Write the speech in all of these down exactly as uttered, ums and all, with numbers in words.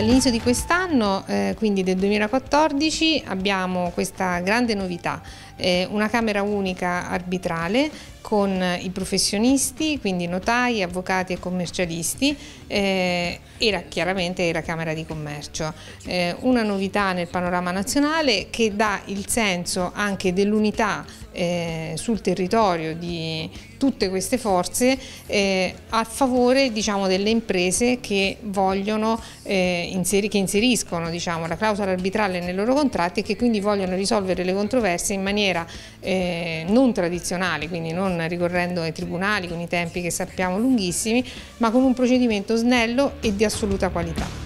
Dall'inizio di quest'anno, eh, quindi del duemilaquattordici, abbiamo questa grande novità, eh, una Camera unica arbitrale con i professionisti, quindi notai, avvocati e commercialisti, eh, e la, chiaramente la Camera di Commercio. Eh, una novità nel panorama nazionale che dà il senso anche dell'unità eh, sul territorio di tutte queste forze eh, a favore, diciamo, delle imprese che vogliono eh, inseri, che inseriscono, diciamo, la clausola arbitrale nei loro contratti e che quindi vogliono risolvere le controversie in maniera eh, non tradizionale, quindi non ricorrendo ai tribunali con i tempi che sappiamo lunghissimi, ma con un procedimento snello e di assoluta qualità.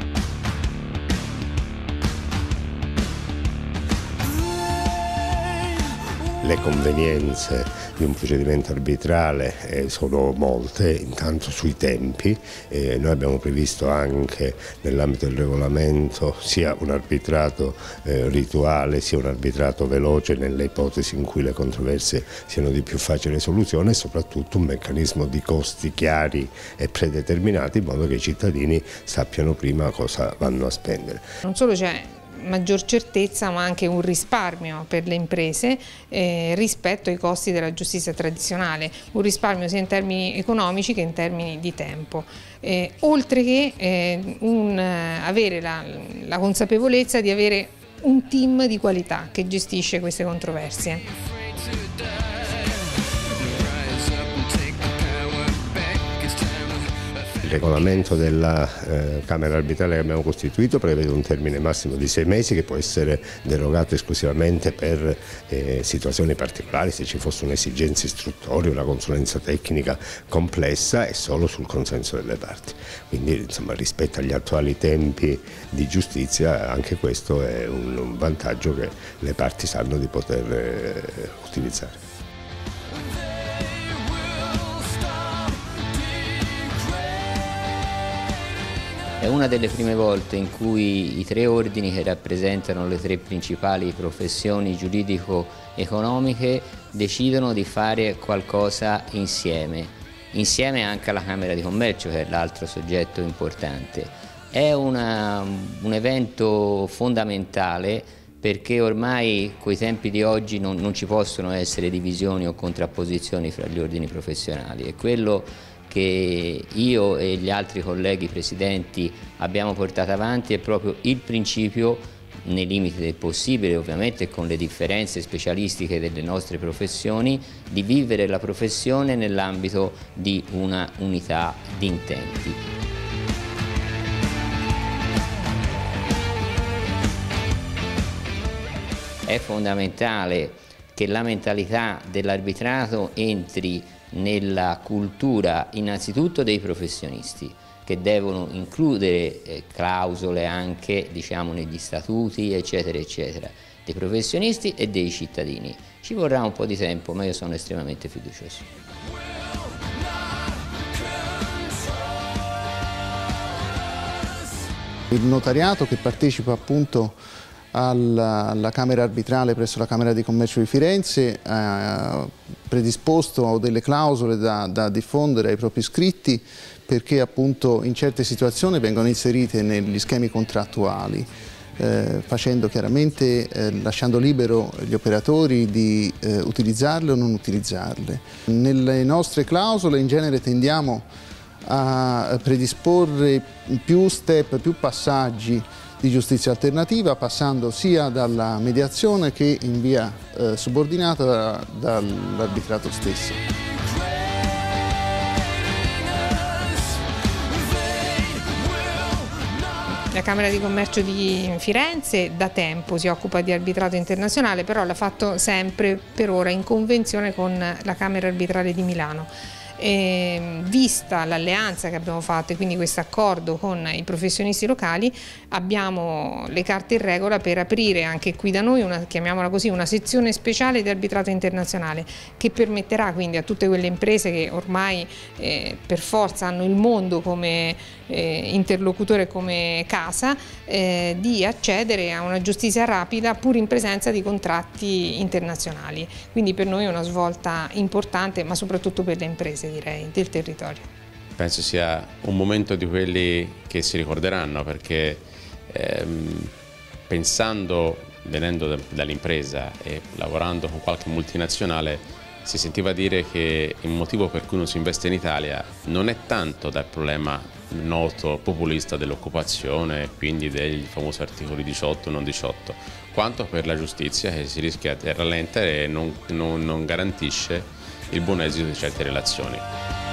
Le convenienze di un procedimento arbitrale eh, sono molte, intanto sui tempi. Eh, noi abbiamo previsto anche nell'ambito del regolamento sia un arbitrato eh, rituale sia un arbitrato veloce nelle ipotesi in cui le controversie siano di più facile soluzione, e soprattutto un meccanismo di costi chiari e predeterminati in modo che i cittadini sappiano prima cosa vanno a spendere. Non solo c'è maggior certezza, ma anche un risparmio per le imprese eh, rispetto ai costi della giustizia tradizionale, un risparmio sia in termini economici che in termini di tempo, eh, oltre che eh, un, eh, avere la, la consapevolezza di avere un team di qualità che gestisce queste controversie. Il regolamento della eh, Camera arbitrale che abbiamo costituito prevede un termine massimo di sei mesi che può essere derogato esclusivamente per eh, situazioni particolari, se ci fosse un'esigenza istruttoria, una consulenza tecnica complessa, e solo sul consenso delle parti. Quindi, insomma, rispetto agli attuali tempi di giustizia, anche questo è un, un vantaggio che le parti sanno di poter eh, utilizzare. È una delle prime volte in cui i tre ordini che rappresentano le tre principali professioni giuridico-economiche decidono di fare qualcosa insieme, insieme anche alla Camera di Commercio, che è l'altro soggetto importante. È una, un evento fondamentale perché ormai coi tempi di oggi non, non ci possono essere divisioni o contrapposizioni fra gli ordini professionali, e quello che io e gli altri colleghi presidenti abbiamo portato avanti è proprio il principio, nei limiti del possibile ovviamente e con le differenze specialistiche delle nostre professioni, di vivere la professione nell'ambito di una unità di intenti. È fondamentale che la mentalità dell'arbitrato entri nella cultura innanzitutto dei professionisti, che devono includere eh, clausole anche, diciamo, negli statuti, eccetera eccetera, dei professionisti e dei cittadini. Ci vorrà un po' di tempo, ma io sono estremamente fiducioso. Il notariato, che partecipa appunto alla, alla Camera arbitrale presso la Camera di Commercio di Firenze, ha predisposto delle clausole da, da diffondere ai propri iscritti, perché appunto in certe situazioni vengono inserite negli schemi contrattuali, eh, facendo chiaramente, eh, lasciando libero gli operatori di eh, utilizzarle o non utilizzarle. Nelle nostre clausole in genere tendiamo a predisporre più step, più passaggi di giustizia alternativa, passando sia dalla mediazione che in via eh, subordinata dall'arbitrato stesso. La Camera di Commercio di Firenze da tempo si occupa di arbitrato internazionale, però l'ha fatto sempre per ora in convenzione con la Camera arbitrale di Milano. E, vista l'alleanza che abbiamo fatto e quindi questo accordo con i professionisti locali, abbiamo le carte in regola per aprire anche qui da noi una, chiamiamola così, una sezione speciale di arbitrato internazionale, che permetterà quindi a tutte quelle imprese che ormai eh, per forza hanno il mondo come eh, interlocutore, come casa, eh, di accedere a una giustizia rapida pur in presenza di contratti internazionali. Quindi per noi è una svolta importante, ma soprattutto per le imprese, direi, del territorio. penso sia un momento di quelli che si ricorderanno, perché ehm, pensando, venendo da, dall'impresa e lavorando con qualche multinazionale, si sentiva dire che il motivo per cui non si investe in Italia non è tanto dal problema noto populista dell'occupazione, quindi dei famosi articoli diciotto non diciotto, quanto per la giustizia che si rischia di rallentare e non, non, non garantisce il buon esito di certe relazioni.